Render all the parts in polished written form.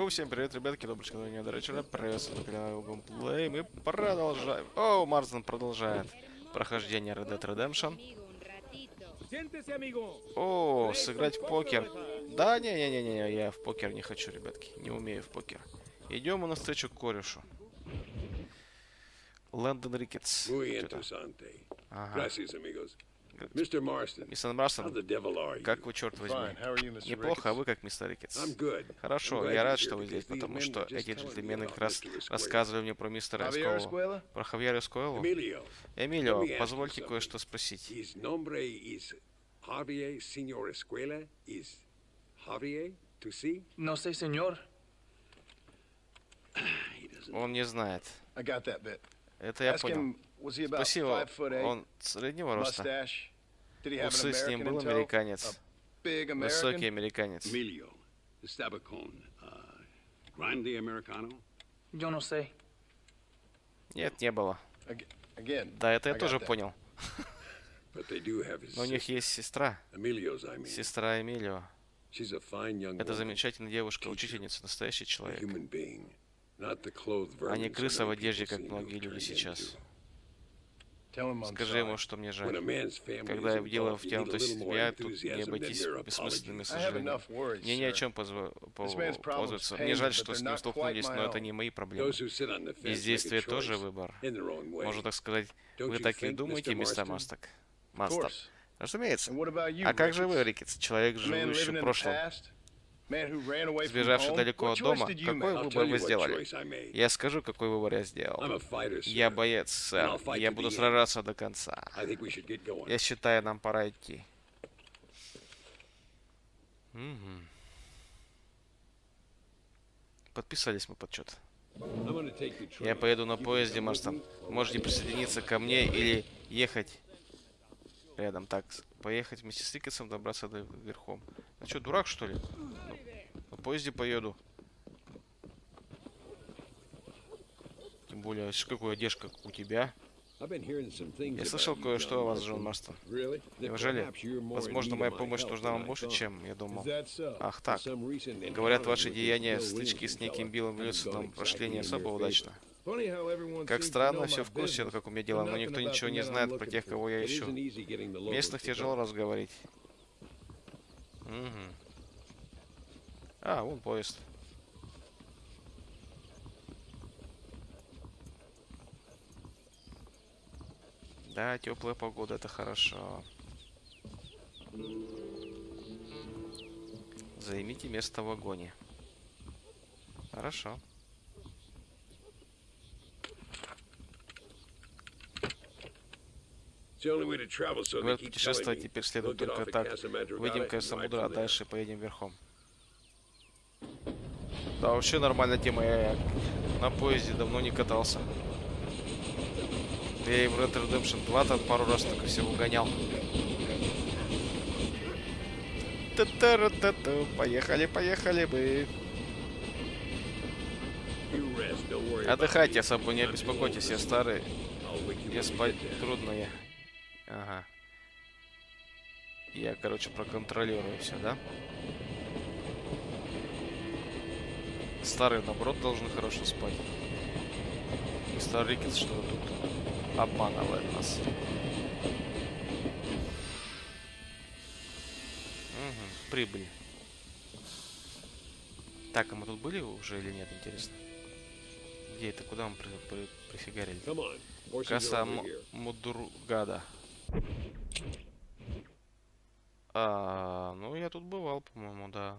О, всем привет, ребятки, добрый канал, до вечера, приветствую на канале Геймплей, мы продолжаем. О, Марсден продолжает прохождение Red Dead Redemption. О, сыграть в покер. Да, не, я в покер не хочу, ребятки, не умею в покер. Идем мы навстречу к корешу. Лэндон Рикетс. Ага. Мистер Марстон, как вы, черт возьми? Неплохо, а вы как, мистер Рикетс? Хорошо, я рад, что вы здесь, потому что эти джентльмены как раз рассказывали мне про мистера Эскуэлу. Про Хавьера Эскуэлу? Эмилио, позвольте кое-что спросить. No sé, señor. Он не знает. Это я понял. Спасибо. Он среднего роста. Усы с ним был американец. Высокий американец. Yo no sé. Нет, не было. Да, это я тоже понял. Но у них есть сестра. Сестра Эмилио. Это замечательная девушка, учительница, настоящий человек. А не крыса в одежде, как многие люди сейчас. Скажи ему, что мне жаль. Когда в дело втянута семья, тут не обойтись бессмысленными сожалениями. Мне ни о чем позваться. Мне жаль, что с ним столкнулись, но это не мои проблемы. Бездействие тоже выбор. Можно так сказать, вы так и думаете, мистер Мастер? Разумеется. А как же вы, Рикетс, человек, живущий в прошлом? Сбежавший далеко от дома, какой выбор вы сделали? Я скажу, какой выбор я сделал. Я боец, сэр. Я буду сражаться до конца. Я считаю, нам пора идти. Подписались мы под что-то. Я поеду на поезде, Марстон. Можете присоединиться ко мне или ехать рядом. Так, поехать вместе с Рикетсом, добраться до верхом. А что, дурак, что ли? На поезде поеду. Тем более, какая одежда, как у тебя. Я слышал кое-что о вас, Джон Марстон. Неужели? Возможно, моя помощь нужна вам больше, чем я думал. Ах так. Говорят, ваши деяния, стычки с неким Биллом Вильсоном прошли не особо удачно. Как странно, все в курсе, как у меня дела, но никто ничего не знает про тех, кого я ищу. Местных тяжело разговорить. А, вон поезд. Да, теплая погода, это хорошо. Займите место в вагоне. Хорошо. Говорят, путешествовать теперь следует только так. Выйдем к Самудра, а дальше поедем верхом. Да, вообще нормальная тема. Я на поезде давно не катался. Я и в Red Dead Redemption 2 там пару раз только всего гонял. Поехали, поехали мы. Отдыхайте, особо не беспокойтесь, я старый. Я спать трудно. Ага. Я, короче, проконтролирую все, да? Старые, наоборот, должны хорошо спать. Мистер Рикетс что-то тут обманывает нас. Прибыль. Так, а мы тут были уже или нет, интересно? Где это? Куда мы прифигарили? Касса Мудургада. Ну я тут бывал, по-моему, да.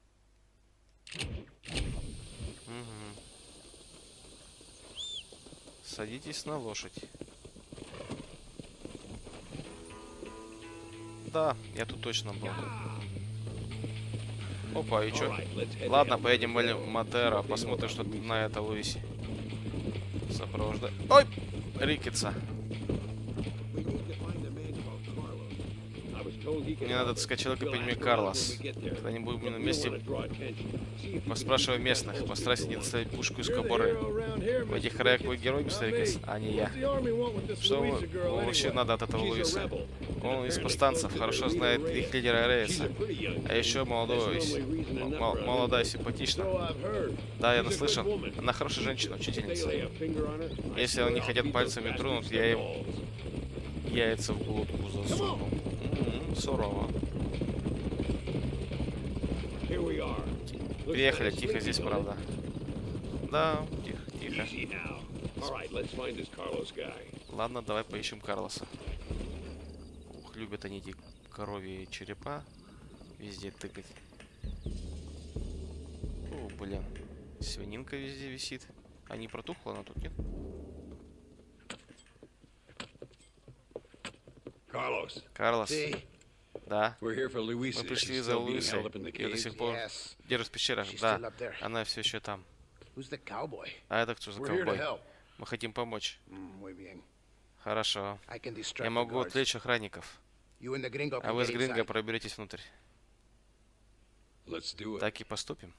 Садитесь на лошадь. Да, я тут точно был. Опа, и чё? Ладно, поедем в Матера, посмотрим, что на это Луисе. Сопровождай. Ой! Рикетса. Мне надо отыскать человека по имени Карлос. Когда не будем на месте, поспрашивай местных. Постарайся не доставить пушку из кобуры. В этих краях вы герой, мистер Рикес, а не я. Что вообще надо от этого Луиса? Он из повстанцев, хорошо знает их лидера Рейса. А еще молодая и симпатична. Да, я наслышан. Она хорошая женщина, учительница. Если они хотят пальцами тронуть, я им яйца в глотку засуну. Сурово. Приехали, тихо здесь, правда. Да, тихо, тихо. Ладно, давай поищем Карлоса. Ух, любят они эти коровьи черепа везде тыкать. О, блин. Свининка везде висит. А не протухла она тут, нет? Карлос. Да. Мы пришли за Луисой. Ее до сих пор держат в пещерах. Да, она все еще там. А это кто за ковбой? Мы хотим помочь. Хорошо. Я могу отвлечь охранников. А вы с Гринго проберетесь внутрь. Так и поступим.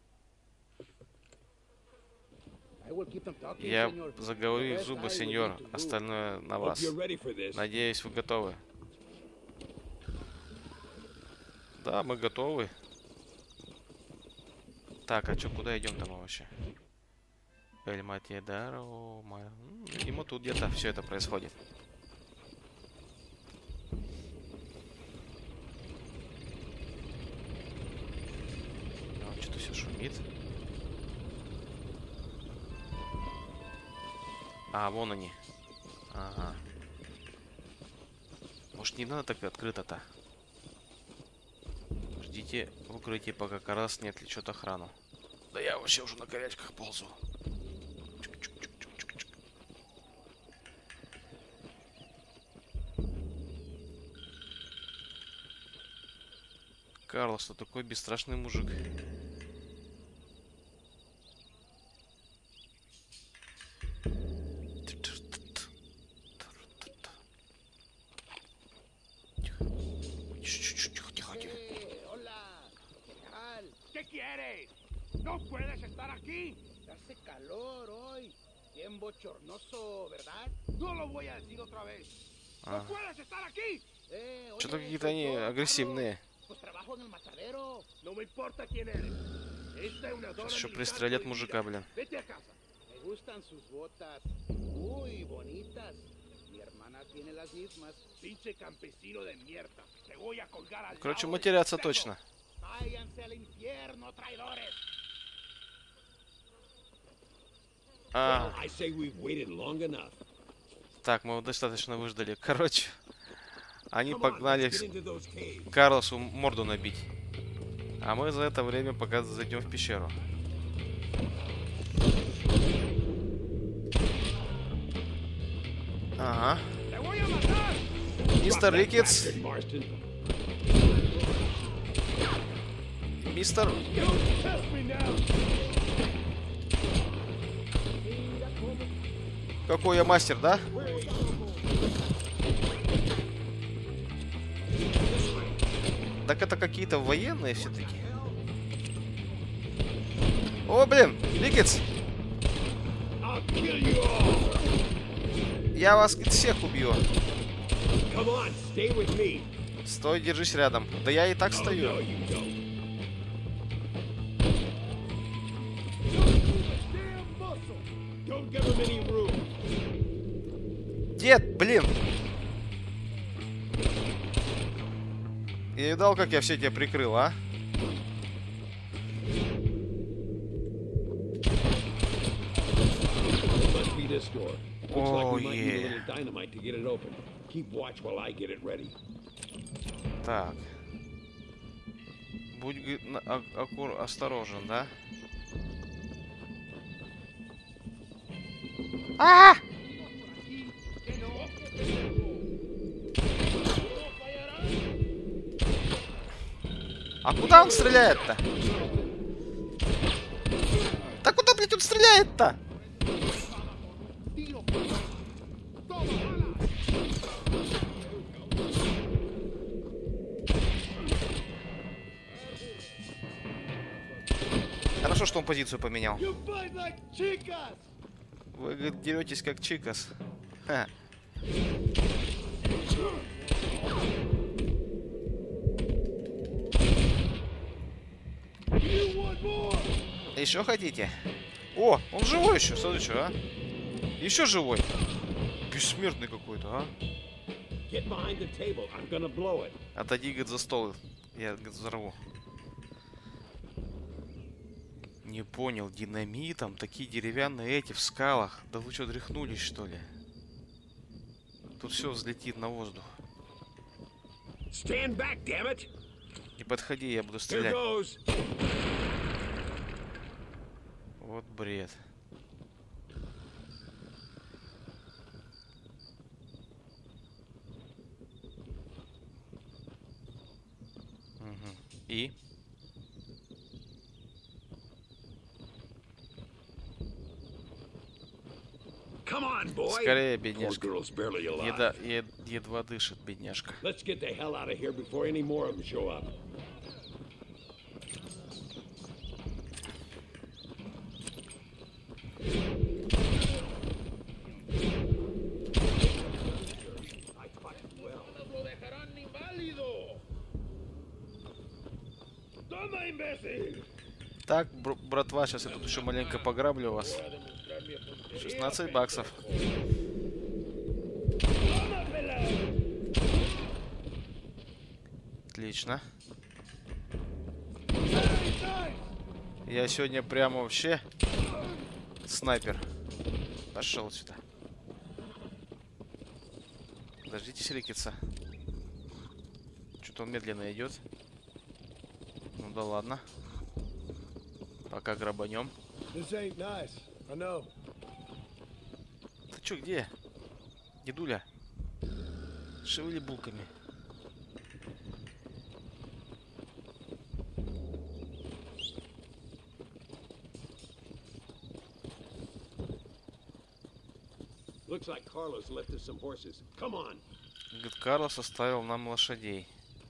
Я заговорю в зубы, сеньор. Остальное на вас. Надеюсь, вы готовы. Да, мы готовы. Так, а что, куда идем там вообще? Эль Матьедаро. Видимо, тут где-то все это происходит. Что-то все шумит. А, вон они. Ага. Может, не надо так открыто-то? Ждите в укрытии, пока Карлос не отвлечет охрану. Да я вообще уже на горячках ползу. Карлос, что такой бесстрашный мужик. No puedes estar aquí. Hace calor hoy. Bien bochornoso, ¿verdad? No lo voy a decir otra vez. No puedes estar aquí. Что-то какие-то они агрессивные. Pues trabajo en el matadero. No me importa quién eres. Сейчас еще пристрелят мужика, блин. Vete a casa. Me gustan sus botas. Muy bonitas. Mi hermana tiene las mismas. Pinche campesino de mierda. Te voy a colgar al lado. Короче, матерятся точно. Váyanse al infierno, traidores. Так, мы достаточно выждали. Короче, они погнали Карлосу морду набить. А мы за это время пока зайдем в пещеру. Ага. Мистер Рикетс. Мистер... Какой я мастер, да? Так это какие-то военные все-таки. О, блин, Рикетс! Я вас всех убью. Стой, держись рядом. Да я и так стою. Дед, блин! Я видал, как я все тебя прикрыл, а? Ой. Так. Будь осторожен, да? А! А куда он стреляет-то? Да куда, блядь, он стреляет-то? Хорошо, что он позицию поменял. Вы, говорит, деретесь как чикас. Ха. Еще хотите? О, он живой еще, смотри, что, а? Еще живой. Бессмертный какой-то, а? Отойди, говорит, за стол. Я, говорит, взорву. Не понял, динамитом такие деревянные эти в скалах. Да вы что, дряхнулись, что ли? Тут все взлетит на воздух. Не подходи, я буду стрелять. Вот бред. Угу. И? Скорее, бедняжка. Едва дышит, бедняжка. Так, братва, сейчас я тут еще маленько пограблю вас. 16 баксов. Отлично. Я сегодня прямо вообще снайпер. Пошел сюда. Подождите, рикица. Что-то он медленно идет. Ну да ладно. Пока грабанем. Ты чё, где? Дедуля? Шевели булками. Говорит, Карлос оставил нам лошадей.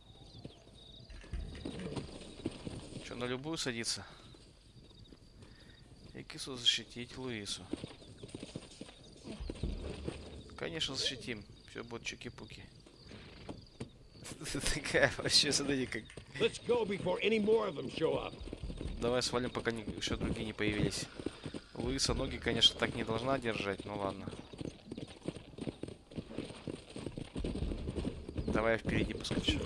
Что, на любую садиться? И кису защитить Луису. Конечно, защитим. Все будет чуки-пуки. Такая вообще, смотрите, как... Давай свалим, пока еще другие не появились. Луиса ноги, конечно, так не должна держать, ну ладно. Давай я впереди поскочу.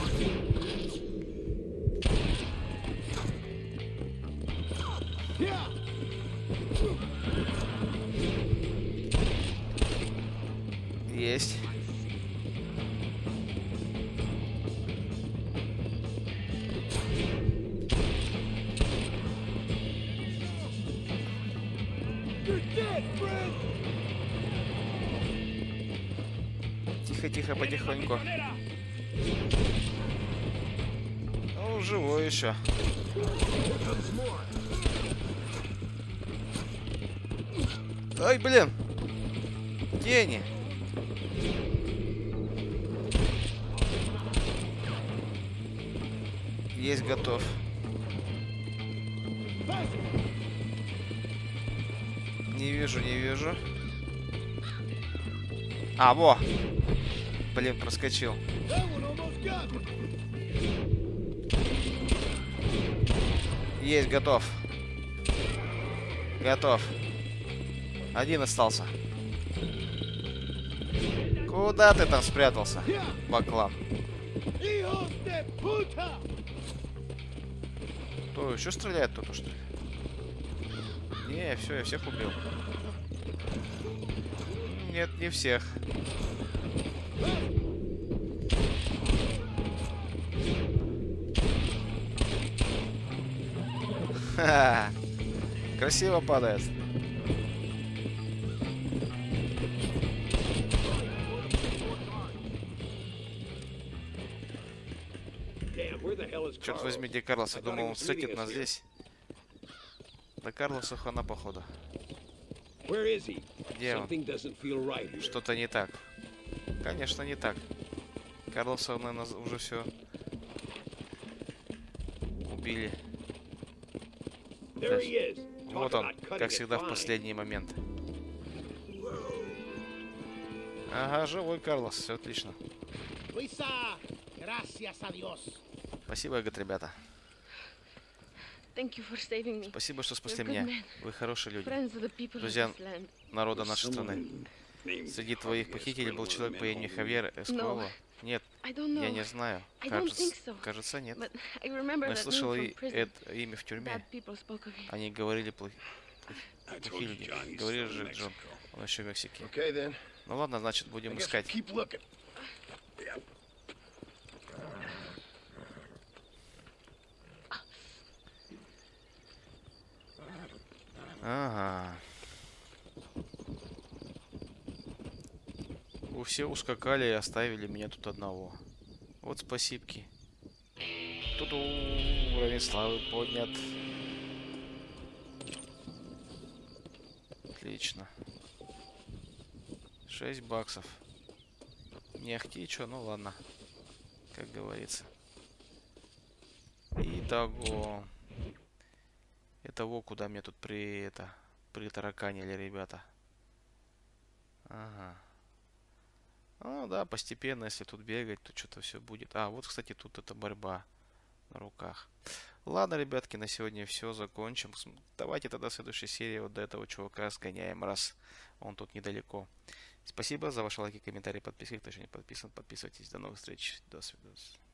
Есть. Тихо-тихо, потихоньку. Ну, живой еще. Ай, блин. Где они? Есть, готов. Не вижу, не вижу. А, во! Блин, проскочил. Есть, готов. Готов. Один остался. Куда ты там спрятался, баклан? Кто еще стреляет тут, что ли? Не, все, я всех убил. Нет, не всех. Ха-ха. Красиво падает. Черт возьми, где Карлос? Я думал, он встретит нас здесь. Да Карлосу хана, походу. Где он? Что-то не так. Конечно, не так. Карлоса, наверное, уже все убили. Вот он, как всегда, в последний момент. Ага, живой Карлос, все отлично. Спасибо, говорит, ребята. Спасибо, что спасли меня. Вы хорошие люди. Друзья народа нашей страны. Среди твоих похитителей был человек по имени Хавьер Эскуэло? Нет, я не знаю. Кажется, нет. Но я слышал это имя в тюрьме. Они говорили плохие люди. Говорили же, Джон, он еще в Мексике. Ну ладно, значит, будем искать. Ага. Все ускакали и оставили меня тут одного. Вот спасибки. Тут уровень славы поднят. Отлично. 6 баксов. Не ахти, чё, ну ладно. Как говорится. Итого. Итого, куда мне тут притараканили, ребята. Ага. Ну да, постепенно, если тут бегать, то что-то все будет. А, вот, кстати, тут это борьба на руках. Ладно, ребятки, на сегодня все, закончим. Давайте тогда в следующей серии вот до этого чувака сгоняем, раз он тут недалеко. Спасибо за ваши лайки, комментарии, подписки. Кто еще не подписан, подписывайтесь. До новых встреч. До свидания.